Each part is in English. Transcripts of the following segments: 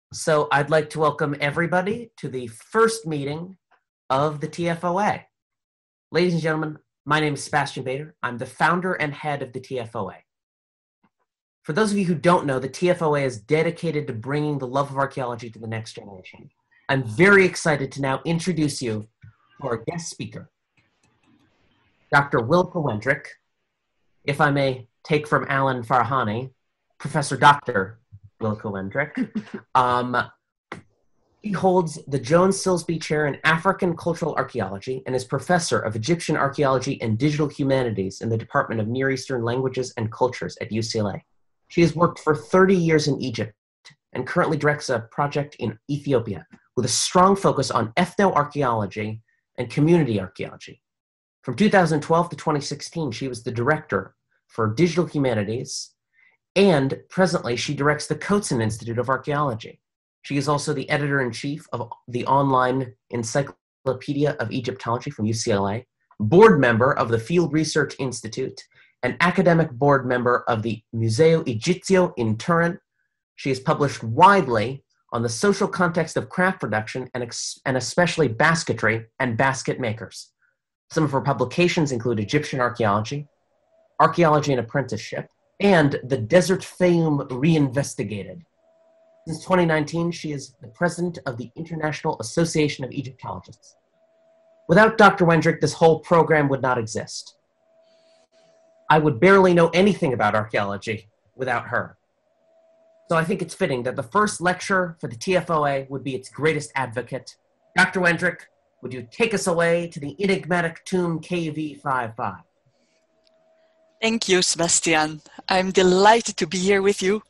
So I'd like to welcome everybody to the first meeting of the TFOA. Ladies and gentlemen, my name is Sebastian Bader. I'm the founder and head of the TFOA. For those of you who don't know, the TFOA is dedicated to bringing the love of archaeology to the next generation. I'm very excited to now introduce you to our guest speaker, Dr. Wilke Wendrick. If I may take from Alan Farahani, Professor Dr. Wilke Wendrick. He holds the Joan Silsby Chair in African Cultural Archaeology and is Professor of Egyptian Archaeology and Digital Humanities in the Department of Near Eastern Languages and Cultures at UCLA. She has worked for 30 years in Egypt and currently directs a project in Ethiopia with a strong focus on ethnoarchaeology and community archaeology. From 2012 to 2016, she was the director for Digital Humanities, and presently she directs the Coatsen Institute of Archaeology. She is also the editor-in-chief of the online Encyclopedia of Egyptology from UCLA, board member of the Field Research Institute, and academic board member of the Museo Egizio in Turin. She has published widely on the social context of craft production and especially basketry and basket makers. Some of her publications include Egyptian Archaeology, Archaeology and Apprenticeship, and The Desert Fayum Reinvestigated. Since 2019, she is the president of the International Association of Egyptologists. Without Dr. Wendrick, this whole program would not exist. I would barely know anything about archaeology without her. So I think it's fitting that the first lecture for the TFOA would be its greatest advocate. Dr. Wendrick, would you take us away to the enigmatic tomb KV55? Thank you, Sebastian. I'm delighted to be here with you.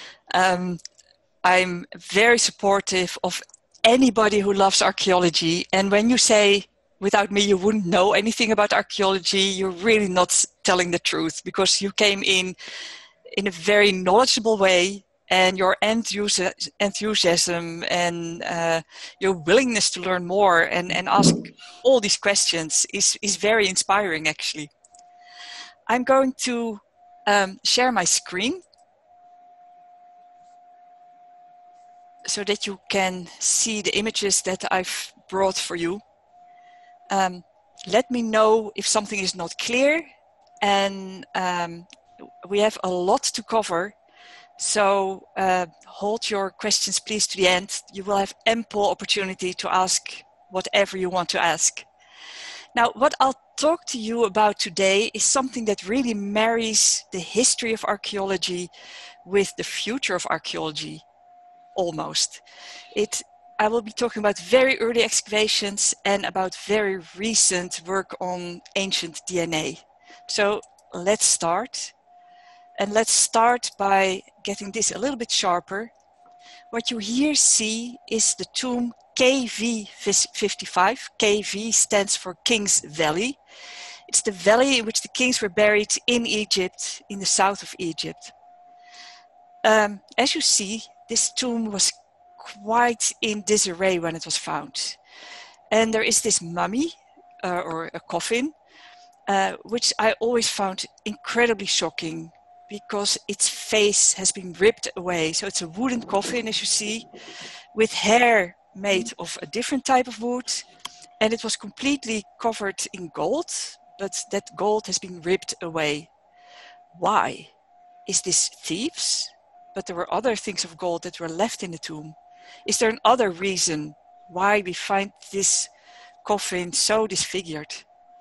I'm very supportive of anybody who loves archaeology. And when you say, without me, you wouldn't know anything about archaeology, you're really not telling the truth, because you came in a very knowledgeable way, and your enthusiasm and your willingness to learn more and ask all these questions is very inspiring, actually. I'm going to share my screen so that you can see the images that I've brought for you. Let me know if something is not clear, and we have a lot to cover, so hold your questions please to the end. You will have ample opportunity to ask whatever you want to ask. Now, what I'll talk to you about today is something that really marries the history of archaeology with the future of archaeology, almost. I will be talking about very early excavations and about very recent work on ancient DNA. So let's start. And let's start by getting this a little bit sharper. What you here see is the tomb KV55. KV stands for King's Valley. It's the valley in which the kings were buried in Egypt, in the south of Egypt. As you see, this tomb was quite in disarray when it was found. And there is this mummy, or a coffin, which I always found incredibly shocking because its face has been ripped away. So it's a wooden coffin, as you see, with hair made of a different type of wood, and it was completely covered in gold, but that gold has been ripped away. Why? Is this thieves? But there were other things of gold that were left in the tomb. Is there another reason why we find this coffin so disfigured?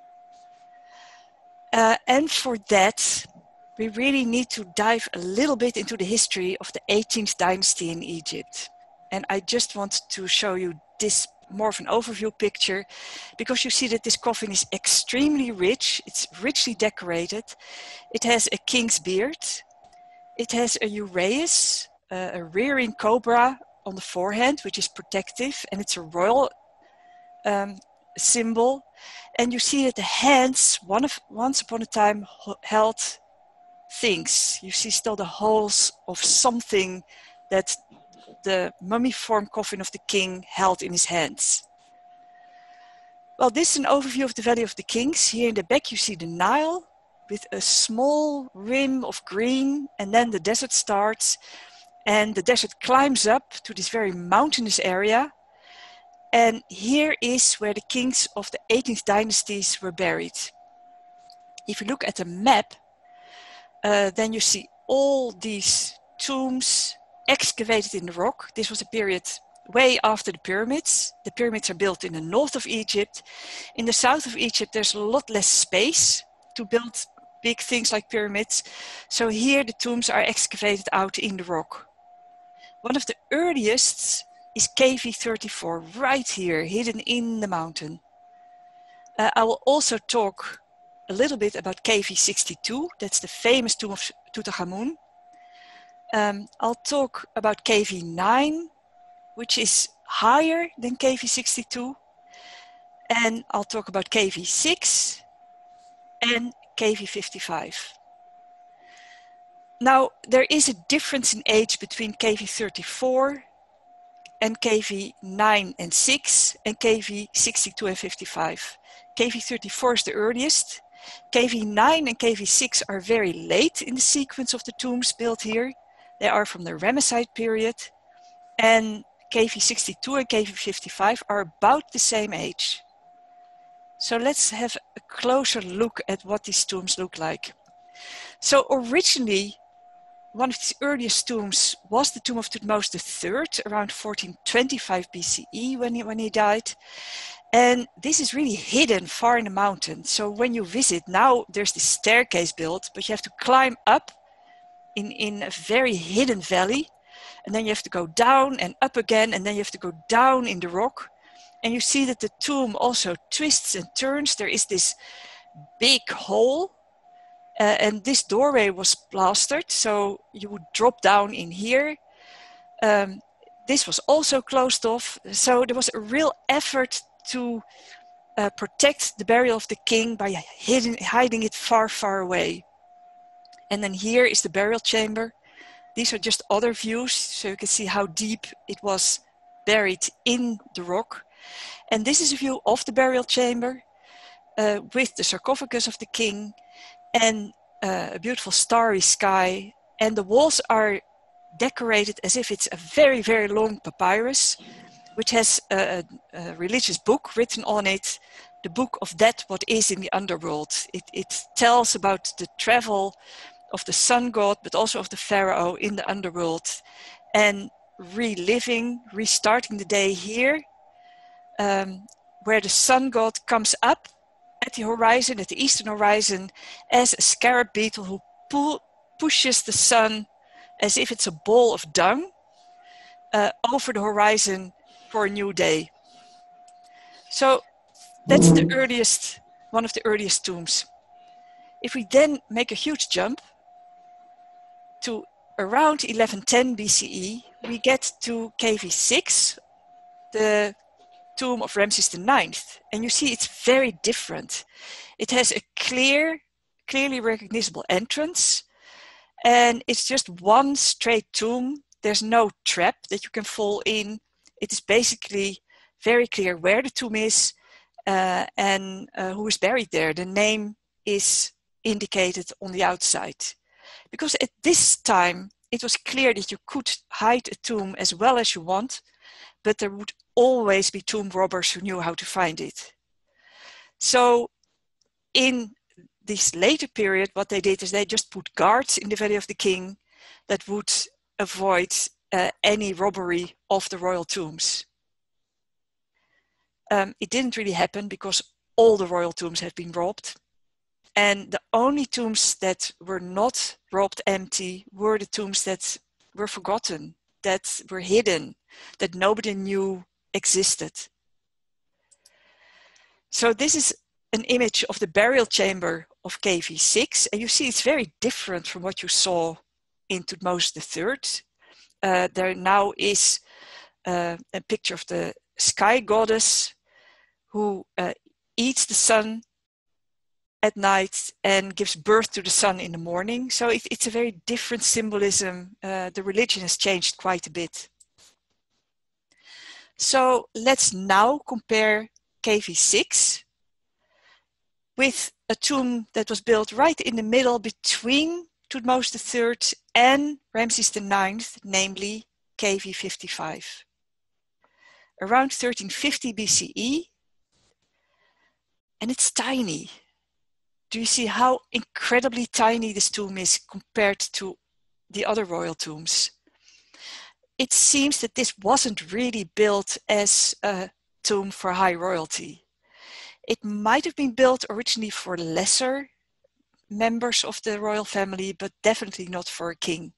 And for that, we really need to dive a little bit into the history of the 18th dynasty in Egypt. And I just want to show you this more of an overview picture, because you see that this coffin is extremely rich. It's richly decorated. It has a king's beard. It has a uraeus, a rearing cobra on the forehead, which is protective, and it's a royal symbol. And you see that the hands, once upon a time, held things. You see still the holes of something that the mummy-formed coffin of the king held in his hands. Well, this is an overview of the Valley of the Kings. Here in the back you see the Nile with a small rim of green, and then the desert starts. and the desert climbs up to this very mountainous area. And here is where the kings of the 18th dynasties were buried. If you look at the map, then you see all these tombs excavated in the rock. This was a period way after the pyramids. The pyramids are built in the north of Egypt. In the south of Egypt, there's a lot less space to build big things like pyramids. So here the tombs are excavated out in the rock. One of the earliest is KV34, right here, hidden in the mountain. I will also talk a little bit about KV62. That's the famous tomb of Tutankhamun. I'll talk about KV9, which is higher than KV62. And I'll talk about KV6 and KV55. Now, there is a difference in age between KV34 and KV9 and 6 and KV62 and 55. KV34 is the earliest. KV9 and KV6 are very late in the sequence of the tombs built here. They are from the Ramesside period. And KV62 and KV55 are about the same age. So let's have a closer look at what these tombs look like. So originally, one of the earliest tombs was the tomb of Thutmose III, around 1425 BCE when he died. And this is really hidden far in the mountain. So when you visit, now there's this staircase built, but you have to climb up in a very hidden valley. And then you have to go down and up again, and then you have to go down in the rock. And you see that the tomb also twists and turns. There is this big hole. And this doorway was plastered, so you would drop down in here. This was also closed off. So there was a real effort to protect the burial of the king by hiding it far, far away. And then here is the burial chamber. These are just other views, so you can see how deep it was buried in the rock. And this is a view of the burial chamber with the sarcophagus of the king and a beautiful starry sky. And the walls are decorated as if it's a very, very long papyrus, which has a religious book written on it, the book of that what is in the underworld. It tells about the travel of the sun god, but also of the pharaoh in the underworld, and restarting the day here, where the sun god comes up at the horizon, at the eastern horizon, as a scarab beetle who pushes the sun as if it's a ball of dung over the horizon for a new day. So that's the earliest, one of the earliest tombs. If we then make a huge jump to around 1110 BCE, we get to KV6, the tomb of Ramses IX. And you see it's very different. It has a clearly recognizable entrance, and it's just one straight tomb. There's no trap that you can fall in. It is basically very clear where the tomb is and who is buried there. The name is indicated on the outside. Because at this time, it was clear that you could hide a tomb as well as you want, but there would always be tomb robbers who knew how to find it. So in this later period, what they did is they just put guards in the Valley of the King that would avoid any robbery of the royal tombs. It didn't really happen because all the royal tombs had been robbed. And the only tombs that were not robbed empty were the tombs that were forgotten, that were hidden, that nobody knew existed. So this is an image of the burial chamber of KV6, and you see it's very different from what you saw in Thutmose III. There now is a picture of the sky goddess who eats the sun at night and gives birth to the sun in the morning. So it's a very different symbolism. The religion has changed quite a bit. So let's now compare KV6 with a tomb that was built right in the middle between Thutmose III and Ramses IX, namely KV55. Around 1350 BCE, and it's tiny. Do you see how incredibly tiny this tomb is compared to the other royal tombs? It seems that this wasn't really built as a tomb for high royalty. It might have been built originally for lesser members of the royal family, but definitely not for a king.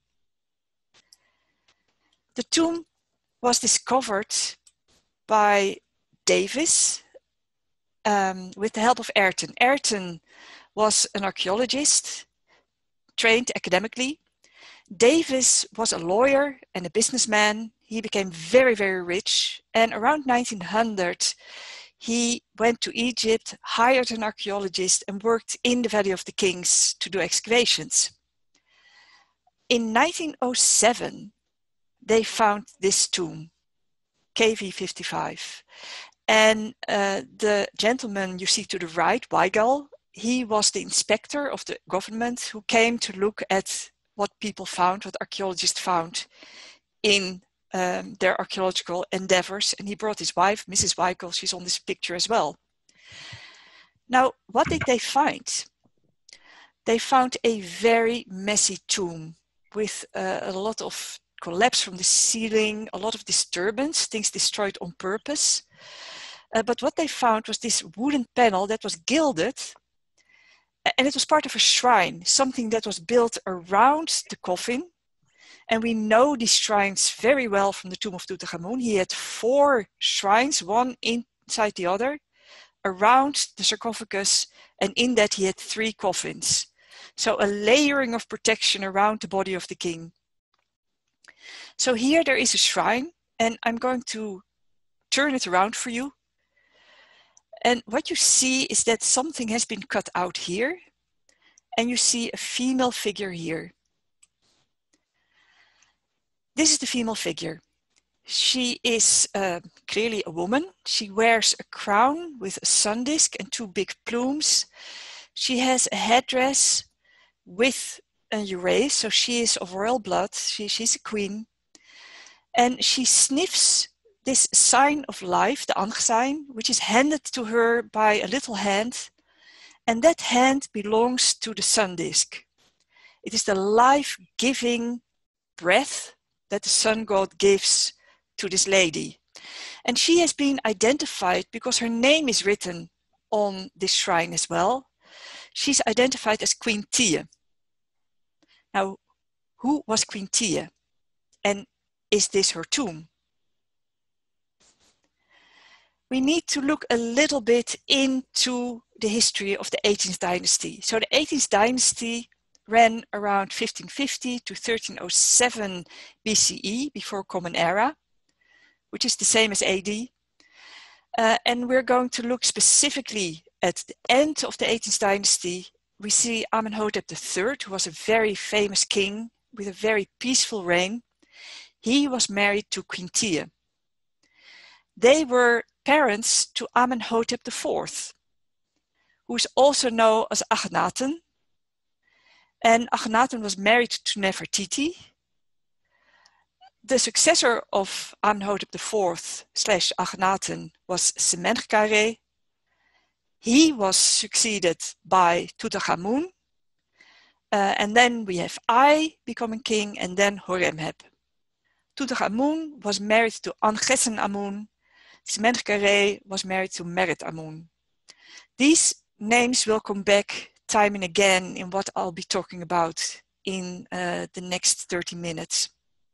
The tomb was discovered by Davis with the help of Ayrton. Ayrton was an archaeologist, trained academically. Davis was a lawyer and a businessman. He became very, very rich. And around 1900, he went to Egypt, hired an archaeologist, and worked in the Valley of the Kings to do excavations. In 1907, they found this tomb, KV55. And the gentleman you see to the right, Weigel, he was the inspector of the government who came to look at what people found, what archaeologists found in their archaeological endeavors. And he brought his wife, Mrs. Weigel, she's on this picture as well. Now, what did they find? They found a very messy tomb with a lot of collapse from the ceiling, a lot of disturbance, things destroyed on purpose. But what they found was this wooden panel that was gilded, and it was part of a shrine, something that was built around the coffin. And we know these shrines very well from the tomb of Tutankhamun. He had 4 shrines, one inside the other, around the sarcophagus, and in that he had 3 coffins. So a layering of protection around the body of the king. So here there is a shrine, and I'm going to turn it around for you. And what you see is that something has been cut out here, and you see a female figure here. This is the female figure. She is clearly a woman. She wears a crown with a sun disk and 2 big plumes. She has a headdress with an uraeus, so she is of royal blood. She's a queen. And she sniffs this sign of life, the Ankh sign, which is handed to her by a little hand. And that hand belongs to the sun disk. It is the life-giving breath that the sun god gives to this lady. And she has been identified because her name is written on this shrine as well. She's identified as Queen Tiye. Now, who was Queen Tiye? And is this her tomb? We need to look a little bit into the history of the 18th dynasty. So the 18th dynasty ran around 1550 to 1307 BCE, before Common Era, which is the same as AD. And we're going to look specifically at the end of the 18th dynasty. We see Amenhotep III, who was a very famous king with a very peaceful reign. He was married to Queen Tiye. They were parents to Amenhotep IV, who is also known as Akhenaten. And Akhenaten was married to Nefertiti. The successor of Amenhotep IV / Akhenaten was Semenchkare. He was succeeded by Tutankhamun. And then we have I becoming king, and then Horemheb. Tutankhamun was married to Ankhesen-Amun. Semenchkare was married to Meret-Amun. These names will come back time and again in what I'll be talking about in the next 30 minutes.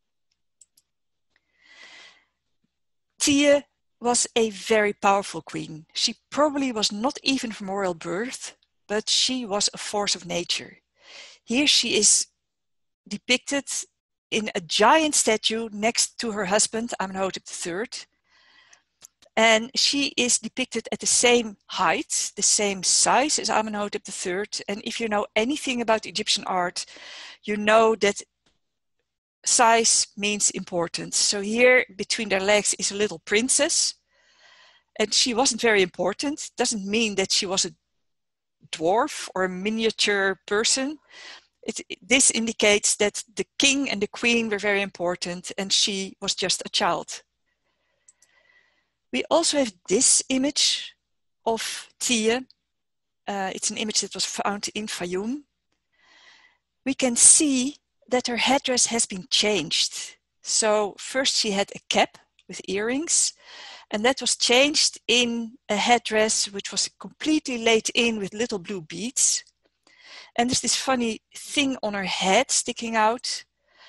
Tiye was a very powerful queen. She probably was not even from royal birth, but she was a force of nature. Here she is depicted in a giant statue next to her husband, Amenhotep III. And she is depicted at the same height, the same size as Amenhotep III. And if you know anything about Egyptian art, you know that size means importance. So here between their legs is a little princess. And she wasn't very important. Doesn't mean that she was a dwarf or a miniature person. This indicates that the king and the queen were very important and she was just a child. We also have this image of Tiye. It's an image that was found in Fayoum. We can see that her headdress has been changed. So first she had a cap with earrings, and that was changed in a headdress which was completely laid in with little blue beads. And there's this funny thing on her head sticking out.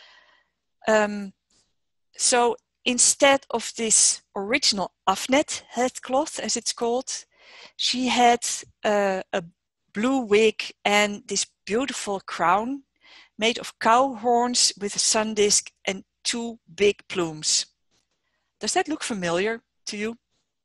So instead of this original afnet headcloth, as it's called, she had a blue wig and this beautiful crown made of cow horns with a sun disk and 2 big plumes. Does that look familiar to you?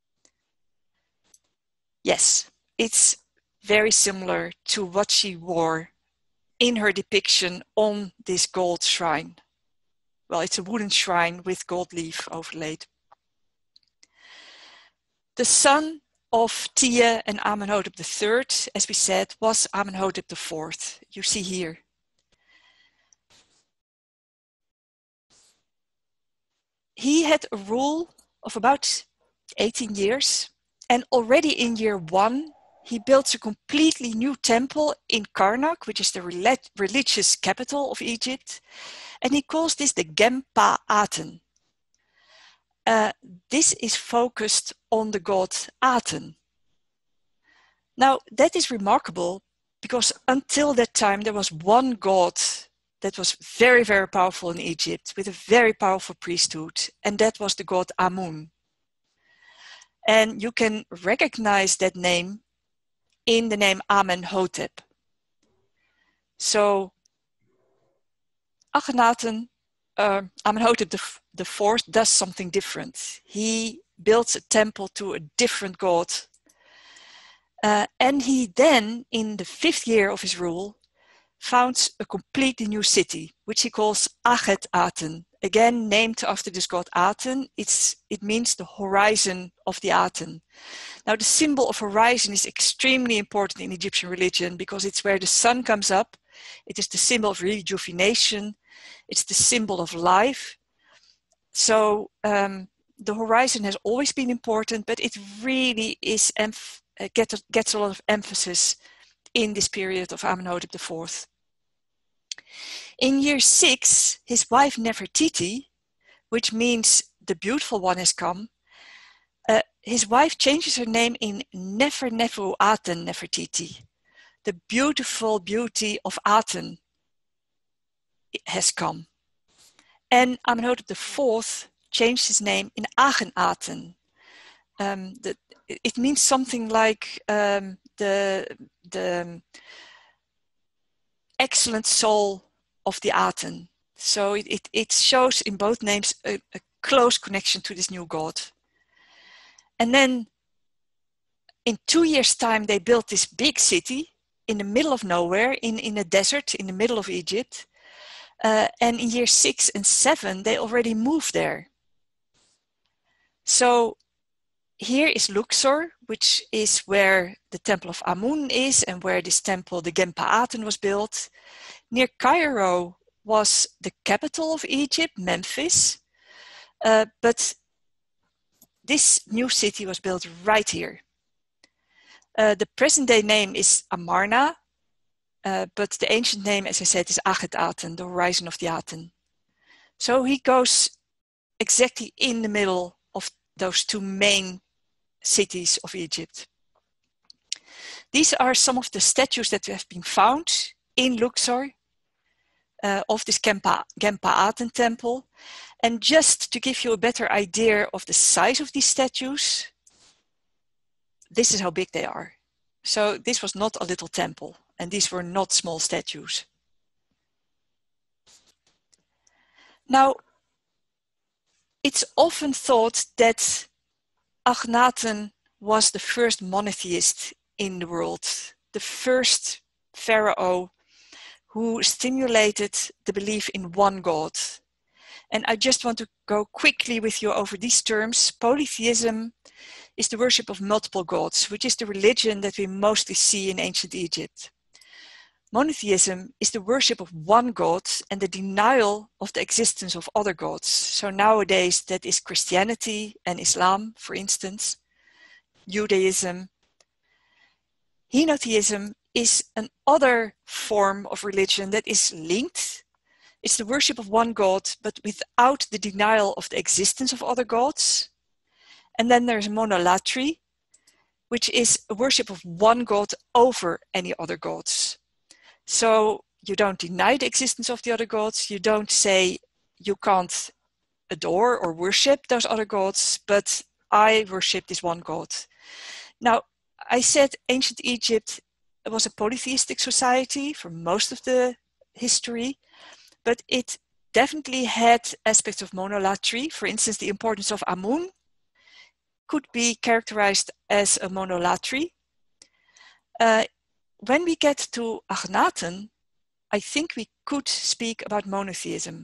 Yes, it's very similar to what she wore in her depiction on this gold shrine. Well, it's a wooden shrine with gold leaf overlaid. The son of Tiye and Amenhotep III, as we said, was Amenhotep IV. You see here. He had a rule of about 18 years, and already in year 1, he built a completely new temple in Karnak, which is the religious capital of Egypt, and he calls this the Gempa Aten. This is focused on the god Aten. Now, that is remarkable because until that time there was one god that was very, very powerful in Egypt with a very powerful priesthood, and that was the god Amun. And you can recognize that name in the name Amenhotep. So Akhenaten, Amenhotep IV does something different. He builds a temple to a different god. And he then, in the 5th year of his rule, founds a completely new city, which he calls Akhet Aten. Again, named after this god Aten. It means the horizon of the Aten. Now, the symbol of horizon is extremely important in Egyptian religion because it's where the sun comes up. It is the symbol of rejuvenation. It's the symbol of life. So the horizon has always been important, but it really is gets a lot of emphasis in this period of Amenhotep IV. In year 6, his wife Nefertiti, which means the beautiful one has come, his wife changes her name in Nefernefu Aten Nefertiti. The beautiful beauty of Aten has come. And Amenhotep IV changed his name in Akhenaten. It means something like the excellent soul of the Aten. So it shows in both names a close connection to this new god. And then in 2 years' time, they built this big city in the middle of nowhere, in a desert in the middle of Egypt. And in year 6 and 7, they already moved there. So here is Luxor, which is where the temple of Amun is and where this temple, the Gempa Aten, was built. Near Cairo was the capital of Egypt, Memphis. But this new city was built right here. The present day name is Amarna, but the ancient name, as I said, is Akhet Aten, the horizon of the Aten. So he goes exactly in the middle of those 2 main cities of Egypt. These are some of the statues that have been found in Luxor of this Gempa Aten temple. And just to give you a better idea of the size of these statues, this is how big they are. So this was not a little temple, and these were not small statues. Now, it's often thought that Akhenaten was the first monotheist in the world, the first pharaoh who stimulated the belief in one god. And I just want to go quickly with you over these terms. Polytheism is the worship of multiple gods, which is the religion that we mostly see in ancient Egypt. Monotheism is the worship of one God and the denial of the existence of other gods. So nowadays that is Christianity and Islam, for instance, Judaism. Henotheism is another form of religion that is linked. It's the worship of one God, but without the denial of the existence of other gods. And then there's monolatry, which is a worship of one God over any other gods. So you don't deny the existence of the other gods. You don't say you can't adore or worship those other gods, but I worship this one God. Now, I said ancient Egypt was a polytheistic society for most of the history, but it definitely had aspects of monolatry. For instance, the importance of Amun could be characterized as a monolatry. When we get to Akhenaten, I think we could speak about henotheism,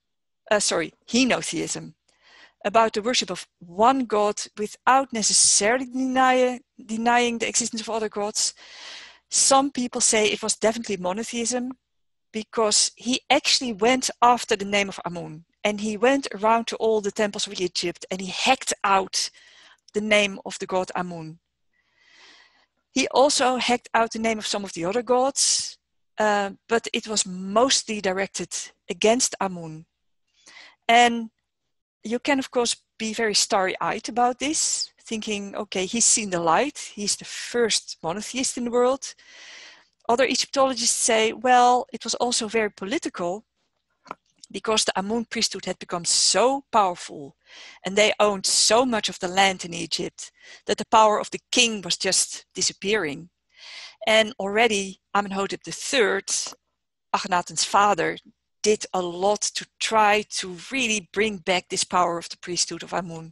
about the worship of one God without necessarily denying the existence of other gods. Some people say it was definitely monotheism because he actually went after the name of Amun, and he went around to all the temples of Egypt and he hacked out the name of the god Amun. He also hacked out the name of some of the other gods, but it was mostly directed against Amun. And you can, of course, be very starry-eyed about this, thinking, okay, he's seen the light. He's the first monotheist in the world. Other Egyptologists say, well, it was also very political because the Amun priesthood had become so powerful and they owned so much of the land in Egypt that the power of the king was just disappearing. And already Amenhotep III, Akhenaten's father, did a lot to try to really bring back this power of the priesthood of Amun.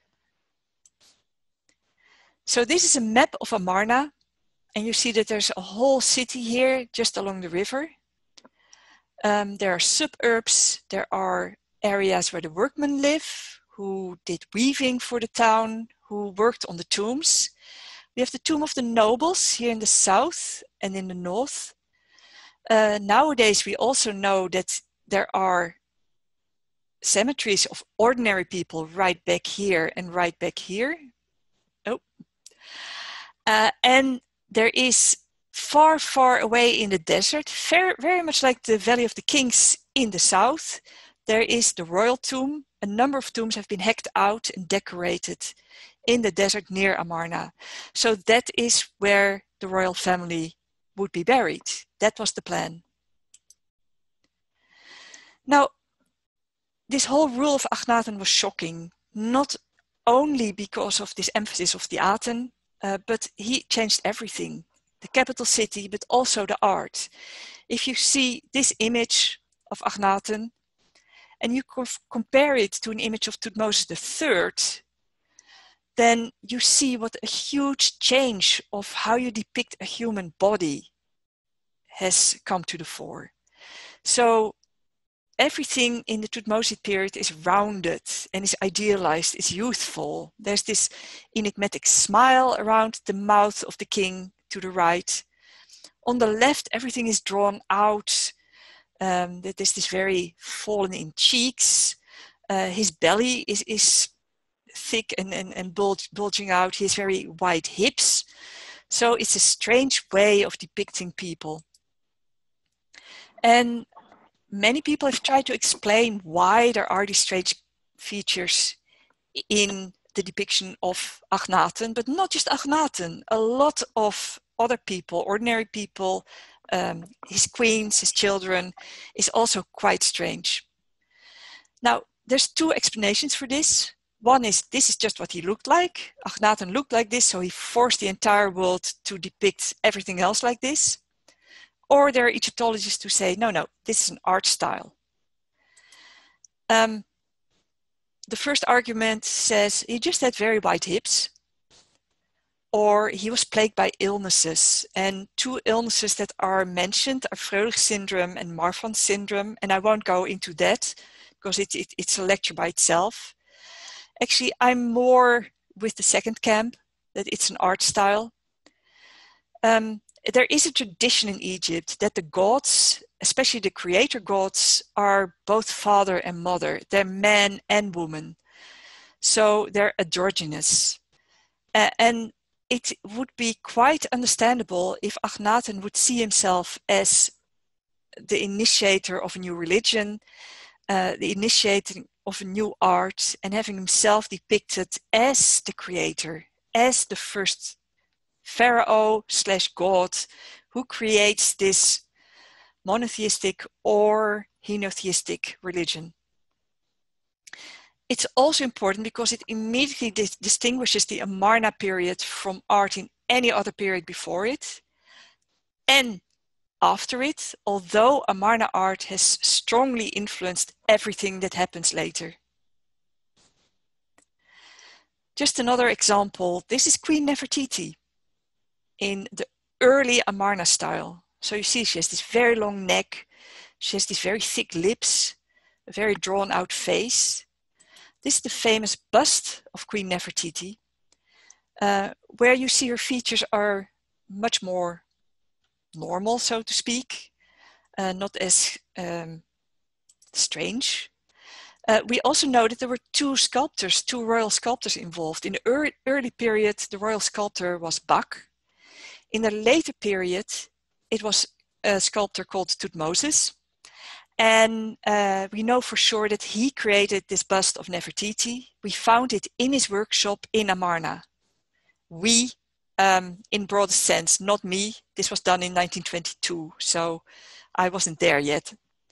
So this is a map of Amarna, and you see that there's a whole city here just along the river. There are suburbs, there are areas where the workmen live, who did weaving for the town, who worked on the tombs. We have the tomb of the nobles here in the south and in the north. Nowadays, we also know that there are cemeteries of ordinary people right back here and right back here. And there is far, far away in the desert, very much like the Valley of the Kings in the south, there is the royal tomb. A number of tombs have been hacked out and decorated in the desert near Amarna. So that is where the royal family would be buried. That was the plan. Now, this whole rule of Akhenaten was shocking, not only because of this emphasis of the Aten, but he changed everything. The capital city, but also the art. If you see this image of Akhenaten, and you compare it to an image of Thutmose III, then you see what a huge change of how you depict a human body has come to the fore. So everything in the Thutmose period is rounded and is idealized, is youthful. There's this enigmatic smile around the mouth of the king to the right. On the left, everything is drawn out. There's this very fallen in cheeks. His belly is thick and bulging out. He has very wide hips. So it's a strange way of depicting people. And many people have tried to explain why there are these strange features in the depiction of Akhenaten, but not just Akhenaten. A lot of other people, ordinary people, his queens, his children, is also quite strange. Now, there's two explanations for this. One is, this is just what he looked like. Akhenaten looked like this, so he forced the entire world to depict everything else like this. Or there are Egyptologists who say, no, this is an art style. The first argument says he just had very wide hips, or he was plagued by illnesses. And two illnesses that are mentioned are Freulich syndrome and Marfan syndrome. And I won't go into that because it's a lecture by itself. Actually, I'm more with the second camp, that it's an art style. there is a tradition in Egypt that the gods, especially the creator gods, are both father and mother. They're man and woman. So they're androgynous. And it would be quite understandable if Akhenaten would see himself as the initiator of a new religion, the initiator of a new art, and having himself depicted as the creator, as the first pharaoh/god who creates this monotheistic or henotheistic religion. It's also important because it immediately distinguishes the Amarna period from art in any other period before it and after it, although Amarna art has strongly influenced everything that happens later. Just another example, this is Queen Nefertiti in the early Amarna style. So you see she has this very long neck, she has these very thick lips, a very drawn out face. This is the famous bust of Queen Nefertiti, where you see her features are much more normal, so to speak, not as strange. We also know that there were two royal sculptors involved. In the early period, the royal sculptor was Bak. In the later period, it was a sculptor called Thutmose. And we know for sure that he created this bust of Nefertiti. We found it in his workshop in Amarna. We, in broad sense, not me. This was done in 1922, so I wasn't there yet.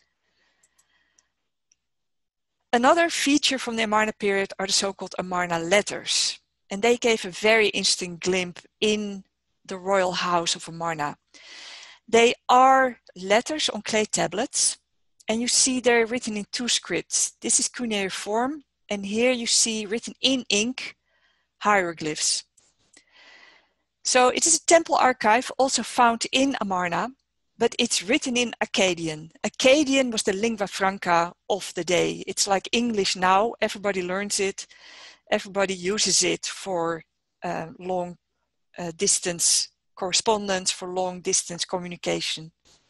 Another feature from the Amarna period are the so-called Amarna letters. And they gave a very interesting glimpse in the royal house of Amarna. They are letters on clay tablets. And you see they're written in two scripts. This is cuneiform, and here you see written in ink hieroglyphs. So it is a temple archive also found in Amarna, but it's written in Akkadian. Akkadian was the lingua franca of the day. It's like English now, everybody learns it, everybody uses it for long distance correspondence, for long distance communication.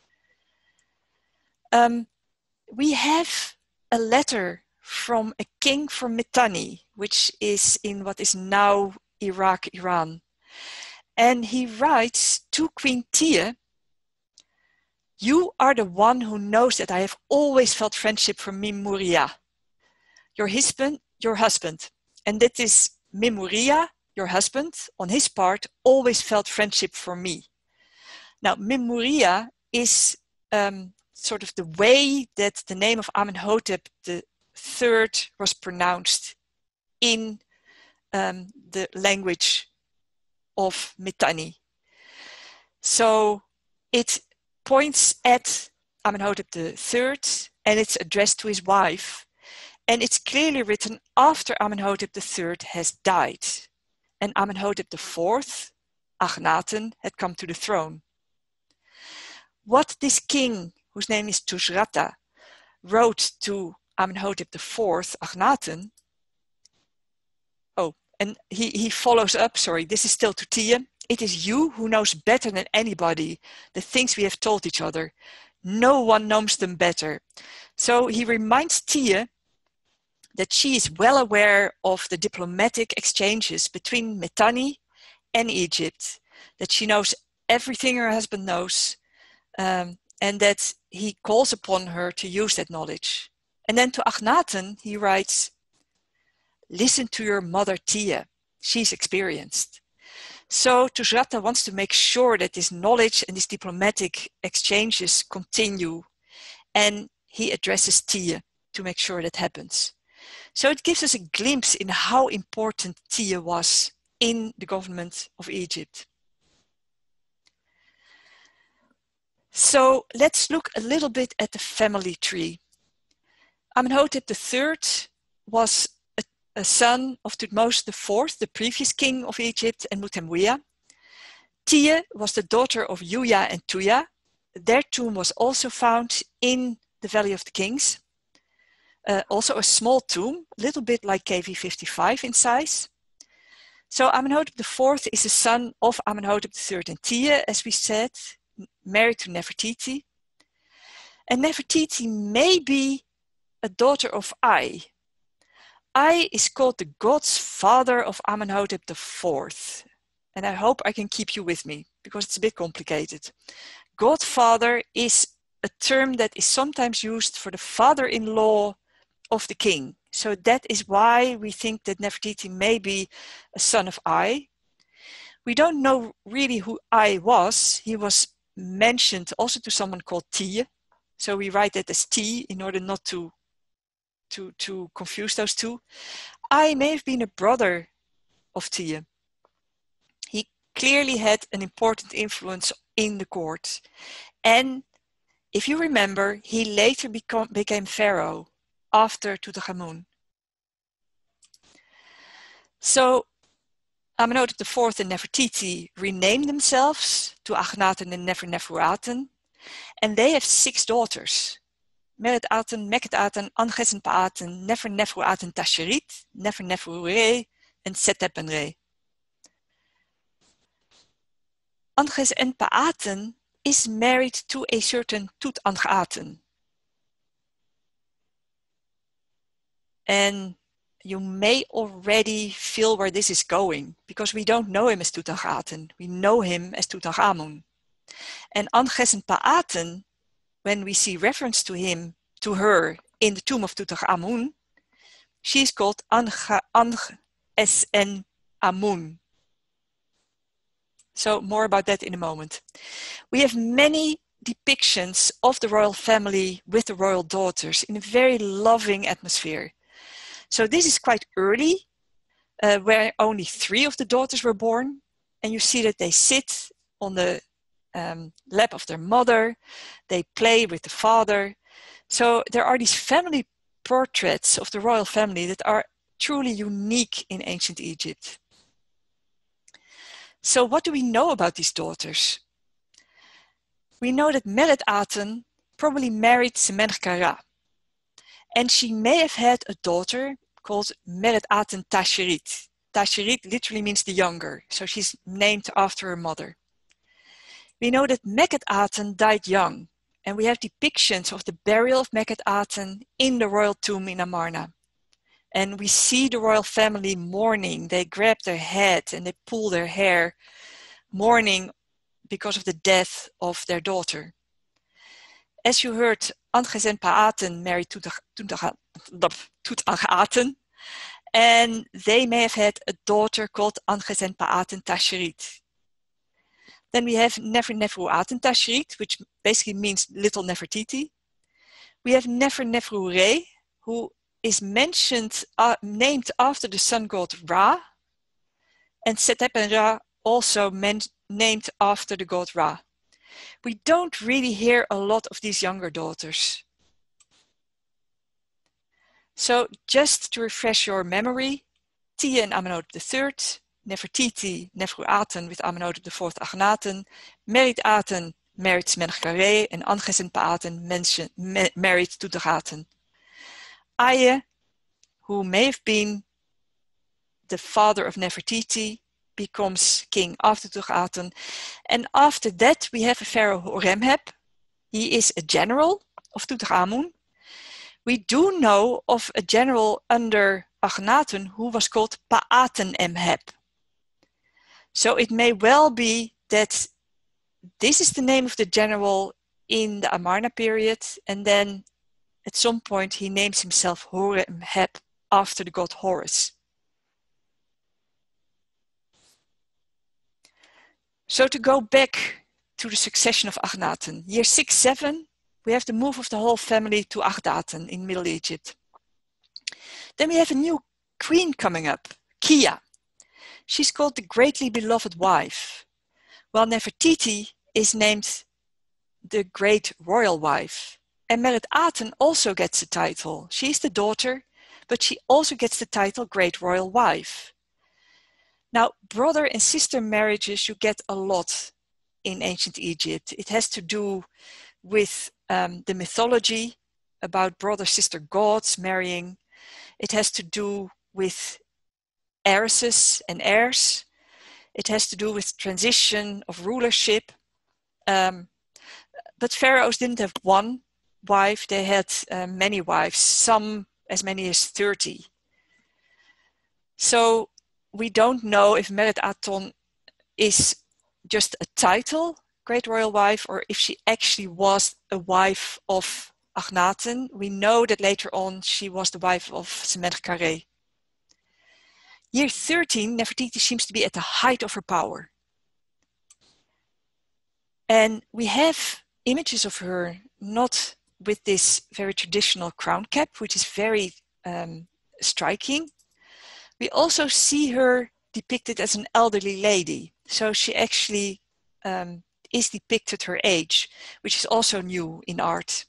We have a letter from a king from Mitanni, which is in what is now Iraq, Iran. And he writes to Queen Tiye, "You are the one who knows that I have always felt friendship for Mimuriya, your husband. And that is Mimuriya, your husband, on his part, always felt friendship for me." Now, Mimuriya is sort of the way that the name of Amenhotep III was pronounced in the language of Mitanni. So it points at Amenhotep III and it's addressed to his wife. And it's clearly written after Amenhotep III has died. And Amenhotep IV, Akhenaten, had come to the throne. What this king, whose name is Tushratta, wrote to Amenhotep IV, Akhenaten. Oh, and he follows up, sorry, this is still to Tiye. "It is you who knows better than anybody the things we have told each other. No one knows them better." So he reminds Tiye that she is well aware of the diplomatic exchanges between Mitanni and Egypt, that she knows everything her husband knows, and that he calls upon her to use that knowledge. And then to Akhenaten, he writes, "Listen to your mother Tiye, she's experienced." So Tushratta wants to make sure that this knowledge and these diplomatic exchanges continue, and he addresses Tiye to make sure that happens. So it gives us a glimpse in how important Tiye was in the government of Egypt. So let's look a little bit at the family tree. Amenhotep III was a son of Thutmose IV, the previous king of Egypt, and Mutemwiya. Tiye was the daughter of Yuya and Tuya. Their tomb was also found in the Valley of the Kings. Also a small tomb, a little bit like KV55 in size. So Amenhotep IV is the son of Amenhotep III and Tia, as we said, married to Nefertiti. And Nefertiti may be a daughter of Ai. Ai is called the god's father of Amenhotep IV. And I hope I can keep you with me, because it's a bit complicated. Godfather is a term that is sometimes used for the father-in-law of the king. So that is why we think that Nefertiti may be a son of Ai. We don't know really who Ai was. He was mentioned also to someone called Tia. So we write it as T in order not to confuse those two. Ai may have been a brother of Tia. He clearly had an important influence in the court. And if you remember, he later became pharaoh after Tutankhamun. So Amenhotep IV and Nefertiti renamed themselves to Akhenaten and Nefer-Neferuaten, and they have 6 daughters: Meret-Aten, Meket-Aten, Anges-en-Paaten, Nefer-Neferuaten Tasherit, Nefer-Neferu-Re, and Setep-en-Re. Anges-en-Paaten is married to a certain Tutankhaten. And you may already feel where this is going, because we don't know him as Tutankhaten. We know him as Tutankhamun. And Anges-en-Paaten, when we see reference to him, to her in the tomb of Tutankhamun, she is called Anges-en-Amun. So more about that in a moment. We have many depictions of the royal family with the royal daughters in a very loving atmosphere. So this is quite early, where only 3 of the daughters were born. And you see that they sit on the lap of their mother. They play with the father. So there are these family portraits of the royal family that are truly unique in ancient Egypt. So what do we know about these daughters? We know that Meret-Aten probably married Semenchkara. And she may have had a daughter called Meret-Aten Tasherit. Tasherit literally means the younger, so she's named after her mother. We know that Meket-Aten died young, and we have depictions of the burial of Meket-Aten in the royal tomb in Amarna. And we see the royal family mourning. They grab their head and they pull their hair, mourning because of the death of their daughter. As you heard, Anges-en-Paaten married Tutankhaten, and they may have had a daughter called Anges-en-Paaten Tasherit. Then we have Nefer-Neferuaten Tasherit, which basically means little Nefertiti. We have Nefer-Neferu-Re, who is mentioned, named after the sun god Ra, and Setep-en-Ra also named after the god Ra. We don't really hear a lot of these younger daughters. So just to refresh your memory, Tia and Amenhotep III, Nefertiti, Neferuaten with Amenhotep IV Akhenaten, Meret-Aten married Semenchkare, and Anges-en-Paaten married Tutankhaten. Ai, who may have been the father of Nefertiti, becomes king after Tutankhaten. And after that, we have a pharaoh Horemheb. He is a general of Tutankhamun. We do know of a general under Akhenaten who was called Paaten-Emheb. So it may well be that this is the name of the general in the Amarna period, and then at some point he names himself Horemheb after the god Horus. So to go back to the succession of Akhenaten, year 6-7, we have the move of the whole family to Akhdaten in Middle Egypt. Then we have a new queen coming up, Kia. She's called the greatly beloved wife, while Nefertiti is named the great royal wife. And Meret-Aten also gets the title. She's the daughter, but she also gets the title great royal wife. Now, brother and sister marriages you get a lot in ancient Egypt. It has to do with the mythology about brother-sister gods marrying. It has to do with heiresses and heirs. It has to do with transition of rulership. But pharaohs didn't have one wife, they had many wives, some as many as 30. So we don't know if Meret Aton is just a title, Great Royal Wife, or if she actually was a wife of Akhenaten. We know that later on she was the wife of Semenchkare. Year 13, Nefertiti seems to be at the height of her power. And we have images of her not with this very traditional crown cap, which is very striking. We also see her depicted as an elderly lady. So she actually is depicted her age, which is also new in art.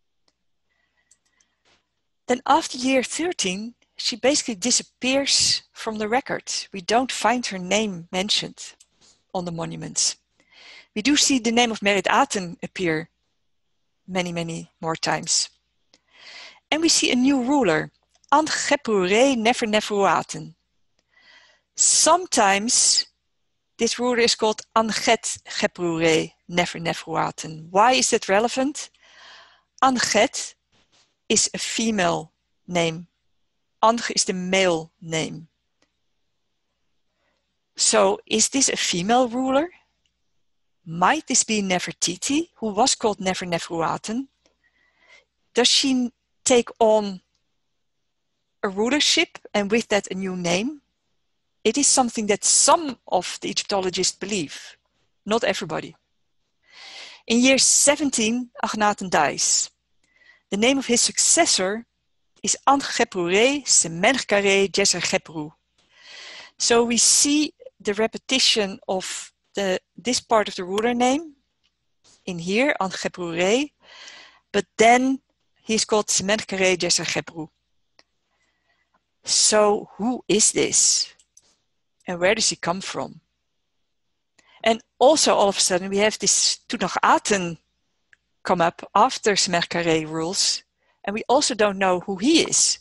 Then after year 13, she basically disappears from the record. We don't find her name mentioned on the monuments. We do see the name of Meret Aten appear many, many more times. And we see a new ruler, An-Khepru-Re Nefer-Neferu-Aten. Sometimes this ruler is called An-Khet-Khepru-Re Nefer-Neferu-Aten. Why is that relevant? An-Khet is a female name. Angh is the male name. So is this a female ruler? Might this be Nefertiti, who was called Nefer-Neferu-Aten? Does she take on a rulership and with that a new name? It is something that some of the Egyptologists believe, not everybody. In year 17, Akhenaten dies. The name of his successor is An-Khepru-Re Semenchkare Djeser-Khepru. So we see the repetition of this part of the ruler name in here, An-Khepru-Re, but then he's called Semenchkare Djeser-Khepru. So who is this? And where does he come from? And also all of a sudden we have this Tutankhaten come up after Semenchkare rules, and we also don't know who he is.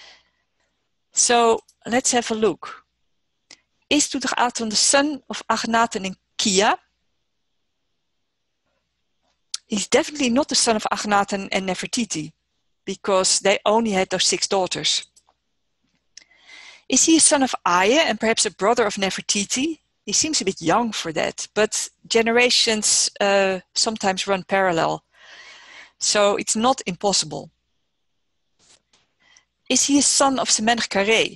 So let's have a look. Is Tutankhaten the son of Akhenaten and Kia? He's definitely not the son of Akhenaten and Nefertiti, because they only had those 6 daughters. Is he a son of Aya and perhaps a brother of Nefertiti? He seems a bit young for that, but generations sometimes run parallel. So it's not impossible. Is he a son of Semenchkare?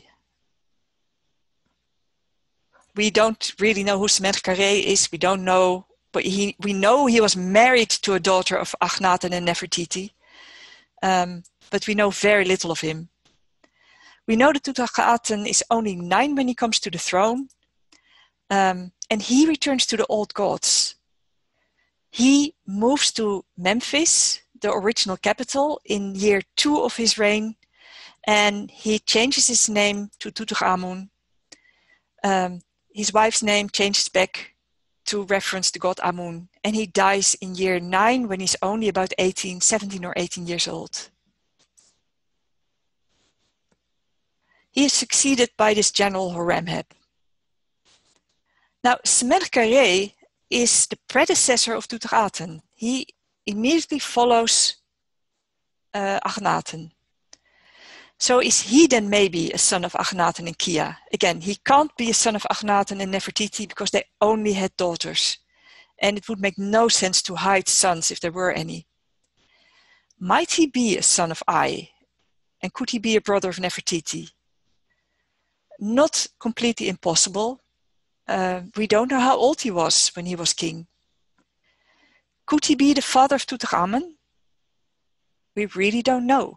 We don't really know who Semenchkare is. We don't know, but we know he was married to a daughter of Akhenaten and Nefertiti, but we know very little of him. We know that Tutankhaten is only 9 when he comes to the throne, and he returns to the old gods. He moves to Memphis, the original capital, in year 2 of his reign, and he changes his name to Tutankhamun. His wife's name changes back to reference the god Amun, and he dies in year 9 when he's only about 17 or 18 years old. He is succeeded by this general Horemheb. Now, Semenchkare is the predecessor of Tutankhaten. He immediately follows Akhenaten. So is he then maybe a son of Akhenaten and Kia? Again, he can't be a son of Akhenaten and Nefertiti because they only had daughters. And it would make no sense to hide sons if there were any. Might he be a son of Ai? And could he be a brother of Nefertiti? Not completely impossible. We don't know how old he was when he was king. Could he be the father of Tutankhamen? We really don't know.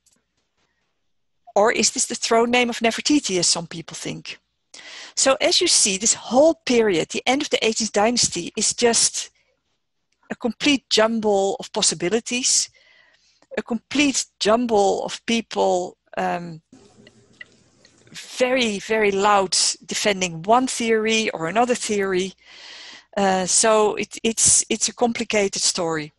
Or is this the throne name of Nefertiti, as some people think? So as you see, this whole period, the end of the 18th dynasty, is just a complete jumble of possibilities, a complete jumble of people very, very loud defending one theory or another theory. So it's a complicated story.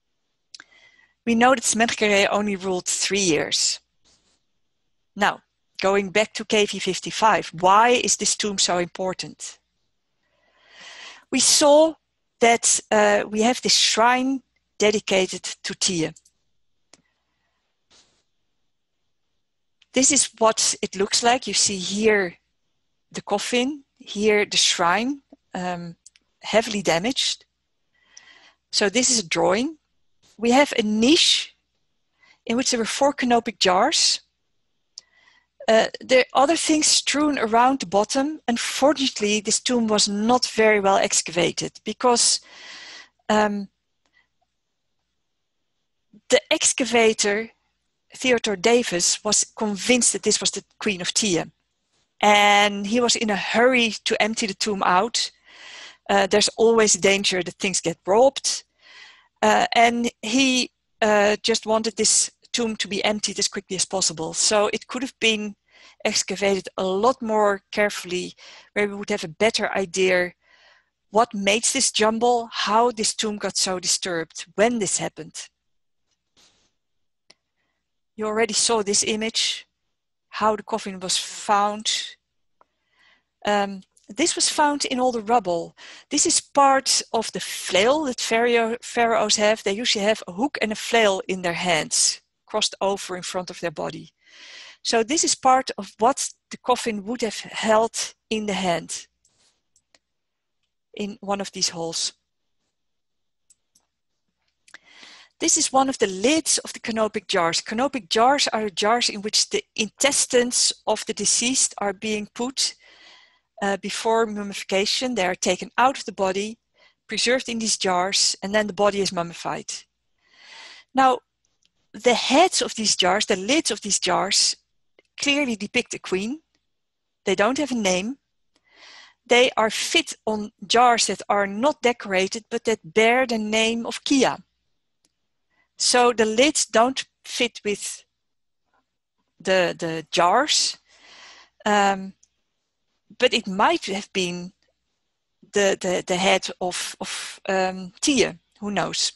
We know that Semenchkare only ruled 3 years. Now, going back to KV55. Why is this tomb so important? We saw that we have this shrine dedicated to Tiye. This is what it looks like. You see here the coffin, here the shrine, heavily damaged. So this is a drawing. We have a niche in which there were 4 canopic jars. There are other things strewn around the bottom. Unfortunately, this tomb was not very well excavated because the excavator, Theodore Davis, was convinced that this was the Queen of Tiye. And he was in a hurry to empty the tomb out. There's always a danger that things get robbed. And he just wanted this tomb to be emptied as quickly as possible. So it could have been excavated a lot more carefully, where we would have a better idea what makes this jumble, how this tomb got so disturbed, when this happened. You already saw this image, how the coffin was found. This was found in all the rubble. This is part of the flail that pharaohs have. They usually have a hook and a flail in their hands, crossed over in front of their body. So this is part of what the coffin would have held in the hand, in one of these holes. This is one of the lids of the canopic jars. Canopic jars are jars in which the intestines of the deceased are being put before mummification. They are taken out of the body, preserved in these jars, and then the body is mummified. Now, the heads of these jars, the lids of these jars, clearly depict a queen. They don't have a name. They are fit on jars that are not decorated, but that bear the name of Kia. So the lids don't fit with the jars, but it might have been the head of Tiye, who knows.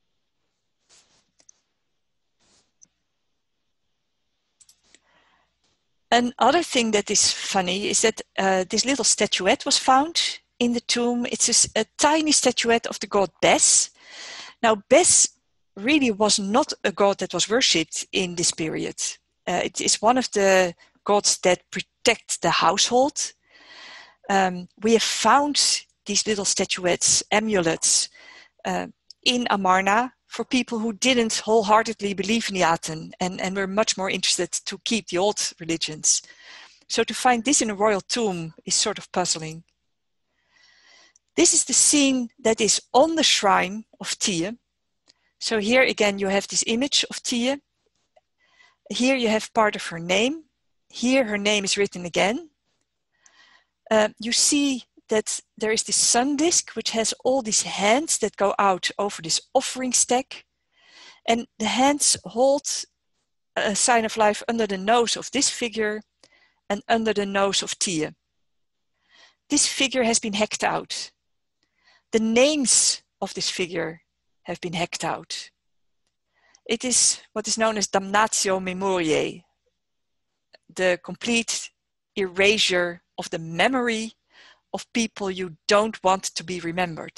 Another thing that is funny is that this little statuette was found in the tomb. It's a tiny statuette of the god Bes. Now, Bes really was not a god that was worshipped in this period. It is one of the gods that protect the household. We have found these little statuettes, amulets, in Amarna for people who didn't wholeheartedly believe in Aten and were much more interested to keep the old religions. So to find this in a royal tomb is sort of puzzling. This is the scene that is on the shrine of Tiye. So here again you have this image of Tiye. Here you have part of her name. Here her name is written again. You see that there is this sun disk which has all these hands that go out over this offering stack. And the hands hold a sign of life under the nose of this figure and under the nose of Tiye. This figure has been hacked out. The names of this figure have been hacked out. It is what is known as damnatio memoriae, the complete erasure of the memory of people you don't want to be remembered.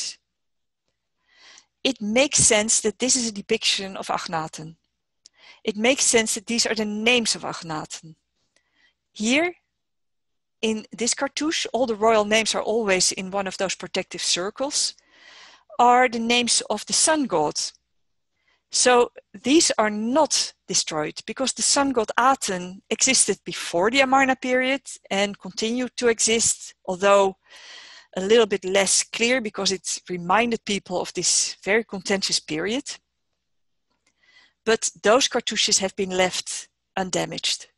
It makes sense that this is a depiction of Akhenaten. It makes sense that these are the names of Akhenaten. Here, in this cartouche, all the royal names are always in one of those protective circles, are the names of the sun god. So these are not destroyed because the sun god Aten existed before the Amarna period and continued to exist, although a little bit less clear because it reminded people of this very contentious period. But those cartouches have been left undamaged.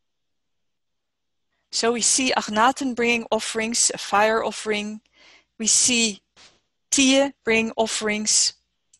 So we see Akhenaten bringing offerings, a fire offering. We see Tiye bringing offerings.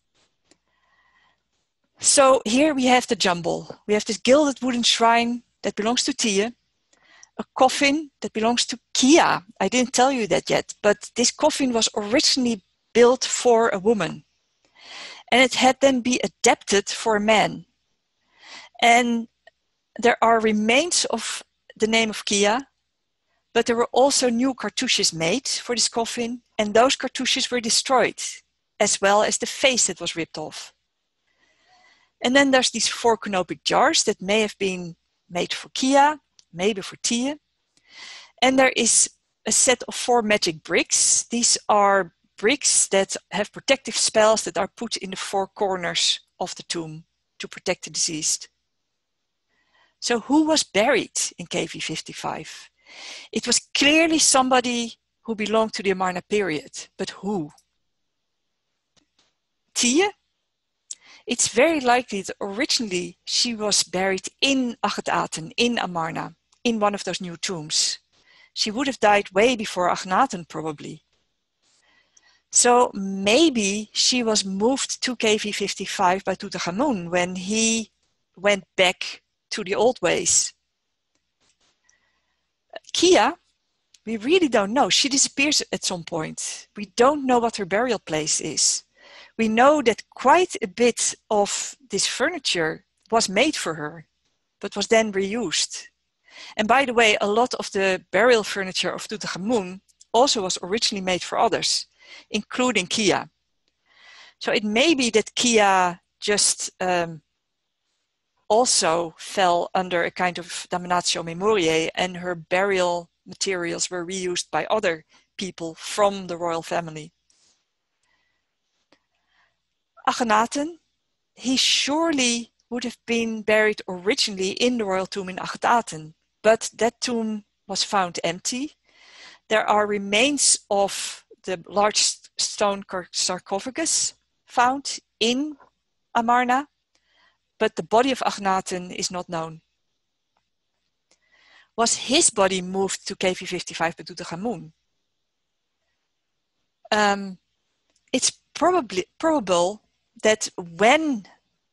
So here we have the jumble. We have this gilded wooden shrine that belongs to Tiye, a coffin that belongs to Kia. I didn't tell you that yet, but this coffin was originally built for a woman. And it had then been adapted for a man. And there are remains of the name of Kia, but there were also new cartouches made for this coffin, and those cartouches were destroyed, as well as the face that was ripped off. And then there's these 4 canopic jars that may have been made for Kia, maybe for Tiye. And there is a set of 4 magic bricks. These are bricks that have protective spells that are put in the 4 corners of the tomb to protect the deceased. So who was buried in KV55? It was clearly somebody who belonged to the Amarna period, but who? Tiye? It's very likely that originally she was buried in Akhenaten, in Amarna, in one of those new tombs. She would have died way before Akhenaten, probably. So maybe she was moved to KV55 by Tutankhamun when he went back to the old ways. Kia, we really don't know. She disappears at some point. We don't know what her burial place is. We know that quite a bit of this furniture was made for her, but was then reused. And by the way, a lot of the burial furniture of Tutankhamun also was originally made for others, including Kia. So it may be that Kia just also fell under a kind of damnatio memoriae, and her burial materials were reused by other people from the royal family. Akhenaten, he surely would have been buried originally in the royal tomb in Akhenaten, but that tomb was found empty. There are remains of the large stone sarcophagus found in Amarna, but the body of Akhenaten is not known. Was his body moved to KV55 by Tutankhamun? It's probable that when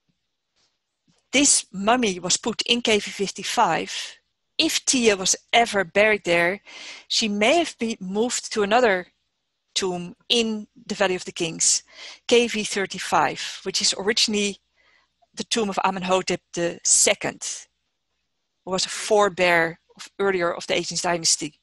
this mummy was put in KV55, if Tiye was ever buried there, she may have been moved to another tomb in the Valley of the Kings, KV35, which is originally the tomb of Amenhotep II, who was a forebear earlier of the 18th dynasty.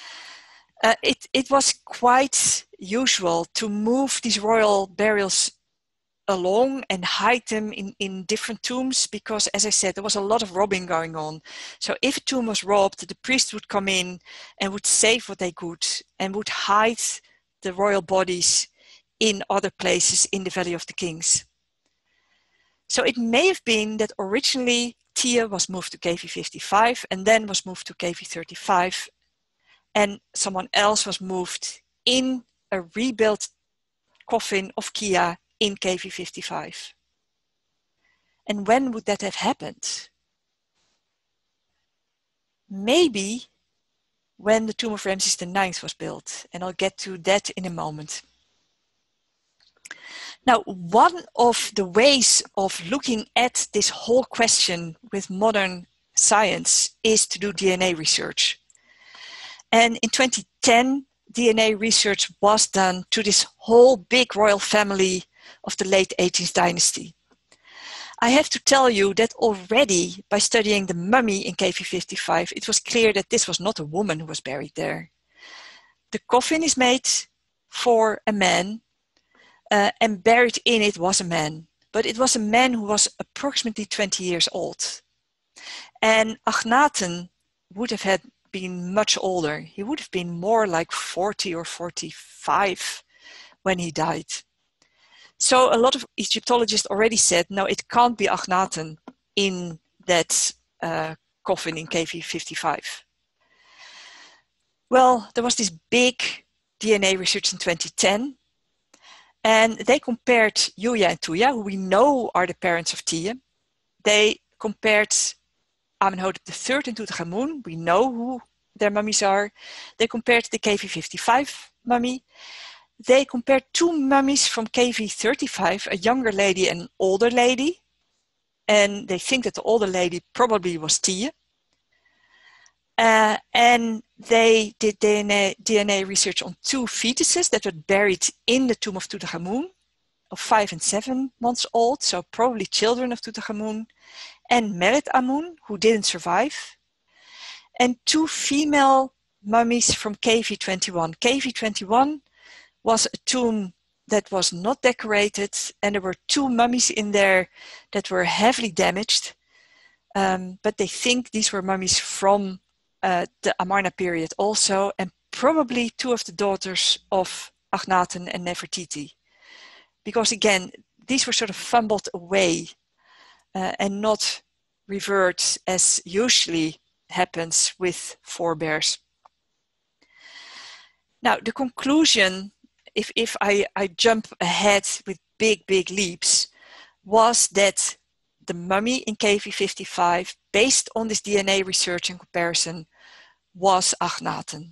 It was quite usual to move these royal burials along and hide them in different tombs because, as I said, there was a lot of robbing going on. So if a tomb was robbed, the priest would come in and would save what they could and would hide the royal bodies in other places in the Valley of the Kings. So it may have been that originally Tiye was moved to KV55 and then was moved to KV35, and someone else was moved in a rebuilt coffin of Kia in KV55. And when would that have happened? Maybe when the tomb of Ramses IX was built, and I'll get to that in a moment. Now, one of the ways of looking at this whole question with modern science is to do DNA research. And in 2010, DNA research was done to this whole big royal family of the late 18th dynasty. I have to tell you that already by studying the mummy in KV55, it was clear that this was not a woman who was buried there. The coffin is made for a man, and buried in it was a man. But it was a man who was approximately 20 years old. And Akhenaten would have had been much older. He would have been more like 40 or 45 when he died. So a lot of Egyptologists already said, no, it can't be Akhenaten in that coffin in KV55. Well, there was this big DNA research in 2010, and they compared Yuya and Tuya, who we know are the parents of Tiye. They compared Amenhotep III and Tutankhamun. We know who their mummies are. They compared the KV55 mummy. They compared 2 mummies from KV35, a younger lady and an older lady. And they think that the older lady probably was Tiye. And they did DNA research on 2 fetuses that were buried in the tomb of Tutankhamun, of 5 and 7 months old, so probably children of Tutankhamun, and Merit Amun, who didn't survive. and 2 female mummies from KV21. KV21 was a tomb that was not decorated, and there were 2 mummies in there that were heavily damaged, but they think these were mummies from the Amarna period also, and probably 2 of the daughters of Akhenaten and Nefertiti. Because again, these were sort of fumbled away and not revered as usually happens with forebears. Now, the conclusion, if I jump ahead with big leaps, was that the mummy in KV55, based on this DNA research and comparison, was Akhenaten.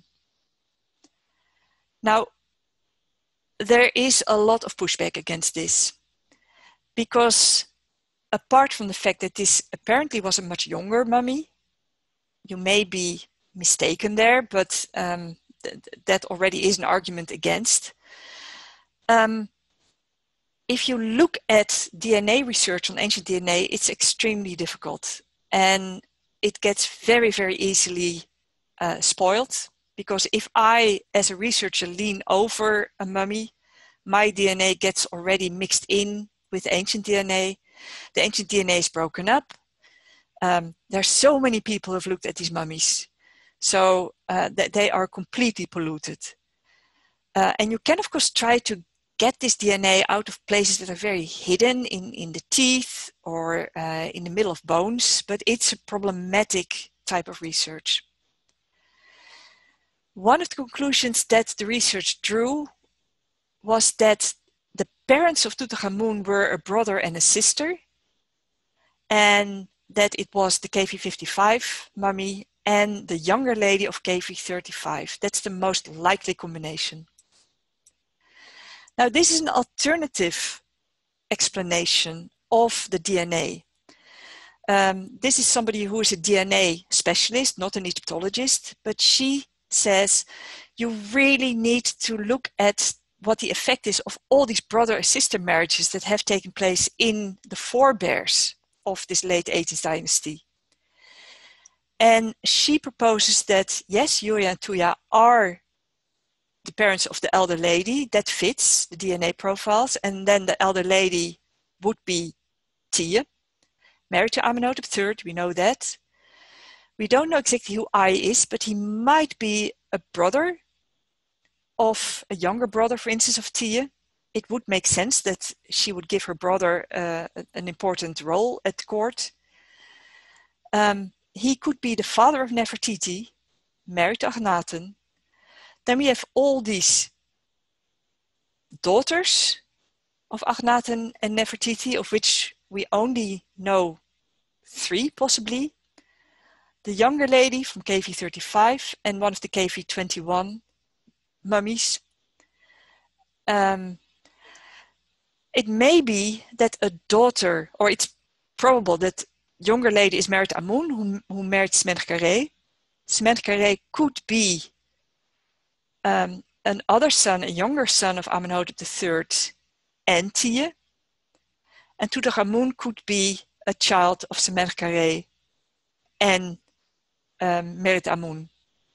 Now, there is a lot of pushback against this, because apart from the fact that this apparently was a much younger mummy, you may be mistaken there, but that already is an argument against. If you look at DNA research on ancient DNA, it's extremely difficult, and it gets very, very easily spoiled, because if I, as a researcher, lean over a mummy, my DNA gets already mixed in with ancient DNA. The ancient DNA is broken up. There's so many people who have looked at these mummies, so that they are completely polluted. And you can, of course, try to get this DNA out of places that are very hidden in the teeth or in the middle of bones, but it's a problematic type of research. One of the conclusions that the research drew was that the parents of Tutankhamun were a brother and a sister, and that it was the KV55 mummy and the younger lady of KV35. That's the most likely combination. Now, this is an alternative explanation of the DNA. This is somebody who is a DNA specialist, not an Egyptologist, but she says you really need to look at what the effect is of all these brother and sister marriages that have taken place in the forebears of this late 18th dynasty. And she proposes that, yes, Yuya and Tuya are the parents of the elder lady. That fits the DNA profiles. And then the elder lady would be Tiye, married to Amenhotep III, we know that. We don't know exactly who Ai is, but he might be a brother of a younger brother, for instance, of Tiye. It would make sense that she would give her brother an important role at court. He could be the father of Nefertiti, married to Akhenaten. Then we have all these daughters of Akhenaten and Nefertiti, of which we only know 3 possibly. The younger lady from KV35 and one of the KV21 mummies. It may be that a daughter, or it's probable that younger lady is married to Amun, who married Smenkhkare. Smenkhkare could be another son, a younger son of Amenhotep III and Tiye. And Tutankhamun could be a child of Smenkhkare and Merit Amun.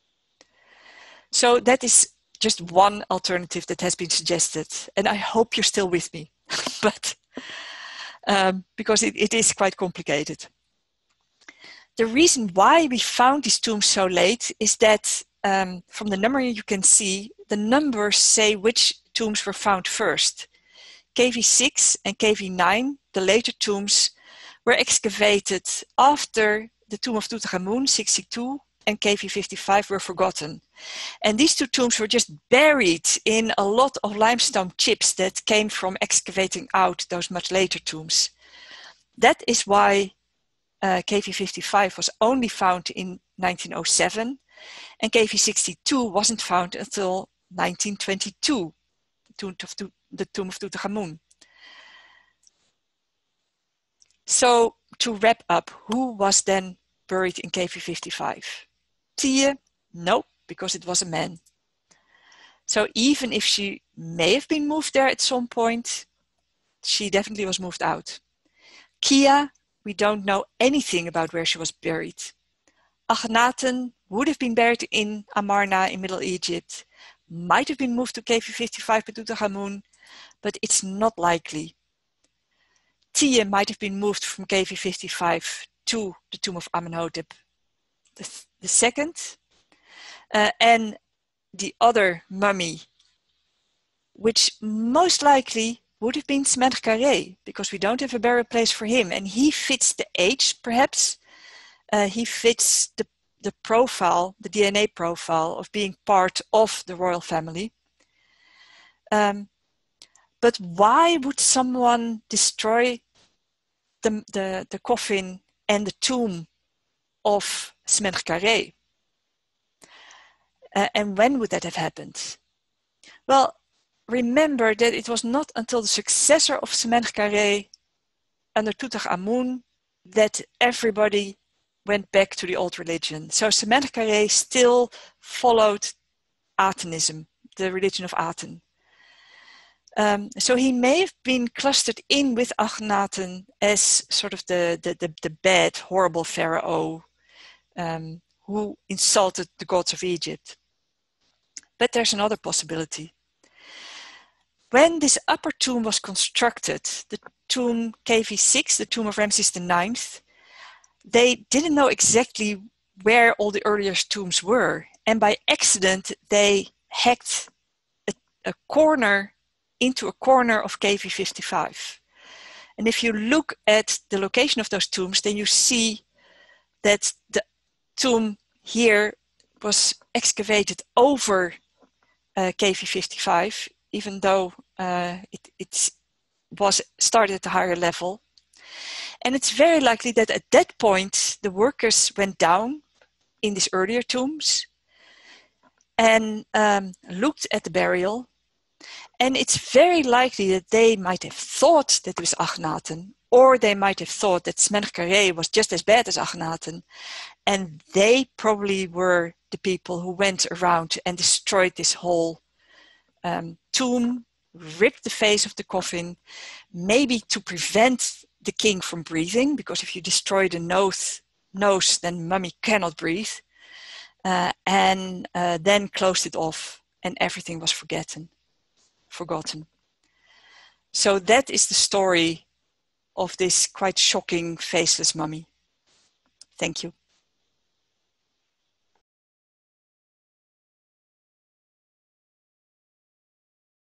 So that is just one alternative that has been suggested, and I hope you're still with me, but because it is quite complicated. The reason why we found these tombs so late is that from the numbering you can see, the numbers say which tombs were found first. KV6 and KV9, the later tombs, were excavated after the tomb of Tutankhamun, 62, and KV55 were forgotten. And these 2 tombs were just buried in a lot of limestone chips that came from excavating out those much later tombs. That is why KV55 was only found in 1907, and KV62 wasn't found until 1922, the tomb of Tutankhamun. So to wrap up, who was then buried in KV55? Tiye? No, because it was a man. So even if she may have been moved there at some point, she definitely was moved out. Kiya, we don't know anything about where she was buried. Akhenaten would have been buried in Amarna in Middle Egypt, might have been moved to KV55 by Tutankhamun, but it's not likely. Tiye might have been moved from KV55 to the tomb of Amenhotep the second, and the other mummy, which most likely would have been Smenkhkare, because we don't have a burial place for him, and he fits the age, perhaps. He fits the profile, the DNA profile of being part of the royal family. But why would someone destroy the coffin and the tomb of Smenkhkare? And when would that have happened? Well, remember that it was not until the successor of Smenkhkare under Tutankhamun that everybody went back to the old religion. So Smenkhkare still followed Atenism, the religion of Aten. So he may have been clustered in with Akhenaten as sort of the bad, horrible pharaoh who insulted the gods of Egypt. But there's another possibility. When this upper tomb was constructed, the tomb KV6, the tomb of Ramses IX, they didn't know exactly where all the earliest tombs were. And by accident, they hacked a corner into a corner of KV55. And if you look at the location of those tombs, then you see that the tomb here was excavated over KV55, even though it was started at a higher level. And it's very likely that at that point, the workers went down in these earlier tombs and looked at the burial. And it's very likely that they might have thought that it was Akhenaten, or they might have thought that Smenkhkare was just as bad as Akhenaten. And they probably were the people who went around and destroyed this whole tomb, ripped the face of the coffin, maybe to prevent the king from breathing, because if you destroy the nose, then mummy cannot breathe, and then closed it off, and everything was forgotten. So that is the story of this quite shocking faceless mummy. Thank you.